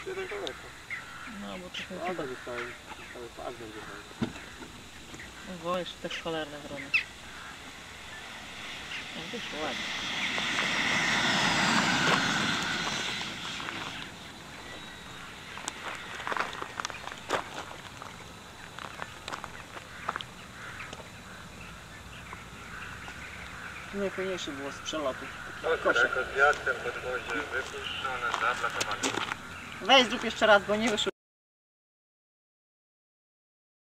Jeden daleko. No bo to A chyba... to cały pas będzie fajny. O, jeszcze też cholerne wrony. No wyszło ładnie. Najfajniejsze było z przelotu. Jako z wiatrem, podwozie wypuszczone, zablokowane. Weź zrób jeszcze raz, bo nie wyszło.